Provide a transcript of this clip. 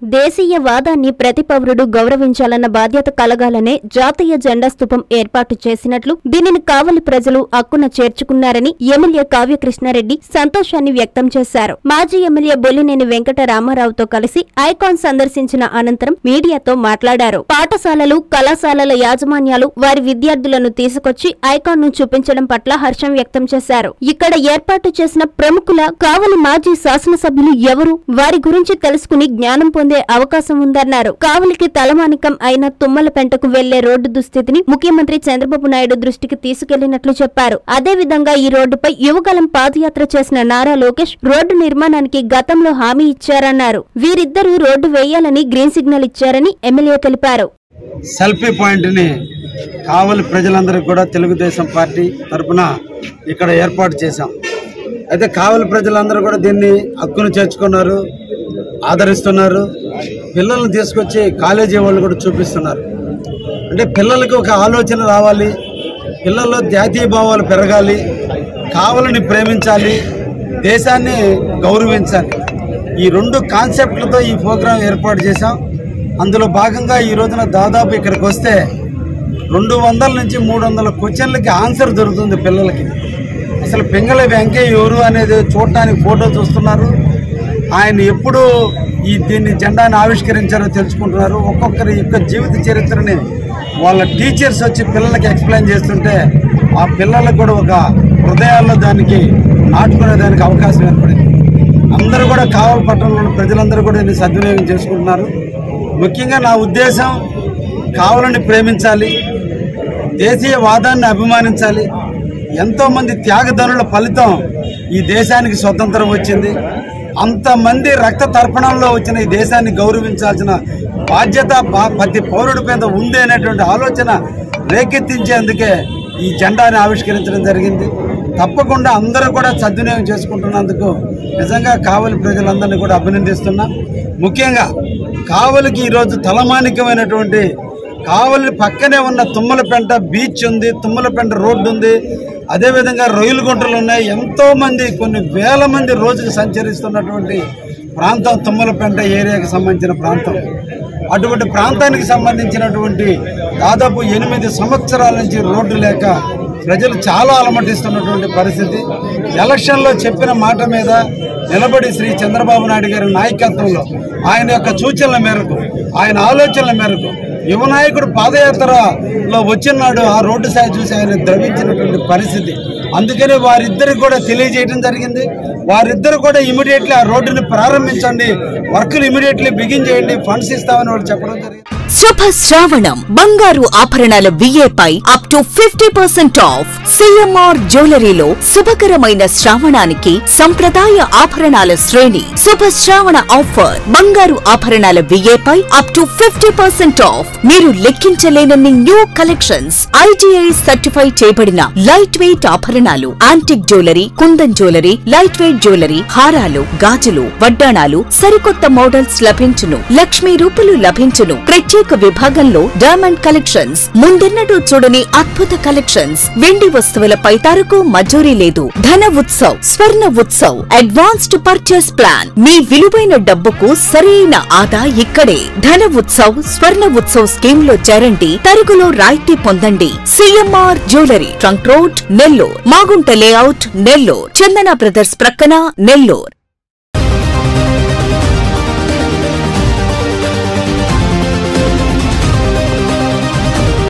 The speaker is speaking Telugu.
దేశీయ వాదాన్ని ప్రతి పౌరుడు గౌరవించాలన్న బాధ్యత కలగాలనే జాతీయ జెండా స్తూపం ఏర్పాటు చేసినట్లు, దీనిని కావలి ప్రజలు హక్కున చేర్చుకున్నారని ఎమ్మెల్యే కావ్యకృష్ణారెడ్డి సంతోషాన్ని వ్యక్తం చేశారు. మాజీ ఎమ్మెల్యే బొల్లినేని వెంకట రామారావుతో కలిసి ఐకాన్ సందర్శించిన అనంతరం మీడియాతో మాట్లాడారు. పాఠశాలలు, కళాశాలల యాజమాన్యాలు వారి విద్యార్థులను తీసుకొచ్చి ఐకాన్ ను చూపించడం పట్ల హర్షం వ్యక్తం చేశారు. ఇక్కడ ఏర్పాటు చేసిన ప్రముఖుల కావలి మాజీ శాసనసభ్యులు ఎవరు, వారి గురించి తెలుసుకుని జ్ఞానం పొందే అవకాశం ఉందన్నారు. కావలికి తలమానికం అయిన తుమ్మలపెంటకు వెళ్లే రోడ్డు దుస్థితిని ముఖ్యమంత్రి చంద్రబాబు నాయుడు దృష్టికి తీసుకెళ్లినట్లు చెప్పారు. అదేవిధంగా ఈ రోడ్డుపై యువగలం పాదయాత్ర చేసిన నారా లోకేష్ రోడ్డు నిర్మాణానికి గతంలో హామీ ఇచ్చారన్నారు. వీరిద్దరూ రోడ్డు వేయాలని గ్రీన్ సిగ్నల్ ఇచ్చారని ఎమ్మెల్యే తెలిపారు. సెల్ఫీ పాయింట్ ని కావలి ప్రజలందరికీ కూడా తెలుగుదేశం పార్టీ తరఫున ఇక్కడ ఏర్పాటు చేశాం. అయితే కావలి ప్రజలందరూ కూడా దీన్ని హక్కును చేర్చుకున్నారు, ఆదరిస్తున్నారు. పిల్లల్ని తీసుకొచ్చి కాలేజీ వాళ్ళు కూడా చూపిస్తున్నారు. అంటే పిల్లలకి ఒక ఆలోచన రావాలి, పిల్లల్లో జాతీయ భావాలు పెరగాలి, కావలిని ప్రేమించాలి, దేశాన్ని గౌరవించాలి. ఈ రెండు కాన్సెప్ట్లతో ఈ ప్రోగ్రాం ఏర్పాటు చేశాం. అందులో భాగంగా ఈ రోజున దాదాపు ఇక్కడికి వస్తే 200 నుంచి 300 క్వశ్చన్లకి ఆన్సర్ దొరుకుతుంది పిల్లలకి. అసలు పింగళి వెంకయ్య ఎవరు అనేది చూడటానికి ఫోటో చూస్తున్నారు. ఆయన ఎప్పుడు దీన్ని జెండాని ఆవిష్కరించారో తెలుసుకుంటున్నారు. ఒక్కొక్కరి యొక్క జీవిత చరిత్రని వాళ్ళ టీచర్స్ వచ్చి పిల్లలకి ఎక్స్ప్లెయిన్ చేస్తుంటే ఆ పిల్లలకు కూడా ఒక హృదయాల్లో దానికి నాటుకునేదానికి అవకాశం ఏర్పడింది. అందరూ కూడా కావలి పట్టణంలో ప్రజలందరూ కూడా దీన్ని సద్వినియోగం చేసుకుంటున్నారు. ముఖ్యంగా నా ఉద్దేశం కావలిని ప్రేమించాలి, దేశీయ వాదాన్ని అభిమానించాలి. ఎంతోమంది త్యాగధనుల ఫలితం ఈ దేశానికి స్వతంత్రం వచ్చింది. అంతమంది రక్త తర్పణంలో వచ్చిన ఈ దేశాన్ని గౌరవించాల్సిన బాధ్యత ప్రతి పౌరుడి మీద ఉంది అనేటువంటి ఆలోచన రేకెత్తించేందుకే ఈ జెండాని ఆవిష్కరించడం జరిగింది. తప్పకుండా అందరూ కూడా సద్వినియోగం చేసుకుంటున్నందుకు నిజంగా కావలి ప్రజలందరినీ కూడా అభినందిస్తున్నా. ముఖ్యంగా కావలికి ఈరోజు తలమానికమైనటువంటి కావలి పక్కనే ఉన్న తుమ్మలపెంట బీచ్ ఉంది, తుమ్మలపెంట రోడ్డు ఉంది, అదేవిధంగా రొయ్యల గుంటలు ఉన్నాయి. ఎంతోమంది కొన్ని వేల మంది రోజుకు సంచరిస్తున్నటువంటి ప్రాంతం తుమ్మలపెంట ఏరియాకి సంబంధించిన ప్రాంతం. అటువంటి ప్రాంతానికి సంబంధించినటువంటి దాదాపు 8 సంవత్సరాల నుంచి రోడ్డు లేక ప్రజలు చాలా అలమటిస్తున్నటువంటి పరిస్థితి. ఎలక్షన్లో చెప్పిన మాట మీద నిలబడి శ్రీ చంద్రబాబు నాయుడు గారి నాయకత్వంలో ఆయన యొక్క సూచనల మేరకు, ఆయన ఆలోచనల మేరకు యువ నాయకుడు పాదయాత్రలో వచ్చినాడు. ఆ రోడ్డు స్థాయి చూసి ఆయన ద్రవించినటువంటి పరిస్థితి. అందుకని వారిద్దరికి కూడా తెలియజేయడం జరిగింది. వారిద్దరు కూడా ఇమీడియట్లీ ఆ రోడ్డుని ప్రారంభించండి, వర్కులు ఇమీడియట్లీ బిగిన్ చేయండి, ఫండ్స్ ఇస్తామని వాళ్ళు చెప్పడం జరిగింది. శుభ శ్రావణం బంగారు ఆభరణాల విఏపై అప్ టు 50% ఆఫ్. సిఎంఆర్ జ్యువెలరీలో శుభకరమైన శ్రావణానికి సంప్రదాయ ఆభరణాల శ్రేణి. శుభ శ్రావణ ఆఫర్ బంగారు ఆభరణాల విఏపై అప్ టు 50% ఆఫ్. మీరు లెక్కించలేనన్ని న్యూ కలెక్షన్స్, ఐజీఐ సర్టిఫై చేయబడిన లైట్ వెయిట్ ఆభరణాలు, antique jewellery, kundan jewellery, light weight jewellery, హారాలు, గాజులు, వడ్డాణాలు, సరికొత్త మోడల్స్ లభించును. లక్ష్మీ రూపులు లభించును. ప్రత్యేక విభాగంలో డైమండ్ కలెక్షన్స్, ముందెన్నడూ చూడని అద్భుత కలెక్షన్స్. వెండి వస్తువులపై తరకు మజూరీ లేదు. Dhana Utsav, Swarna Utsav, advanced purchase plan. మీ విలువైన డబ్బుకు సరైన ఆదా ఇక్కడే. ధన ఉత్సవ్, స్వర్ణ ఉత్సవ్ స్కీమ్ లో చేరండి, తరుగులో రాయితీ పొందండి. CMR jewellery, trunk road, Nellore. Magunta layout, Nellore. Chandana brothers ప్రక్కన, నెల్లూరు.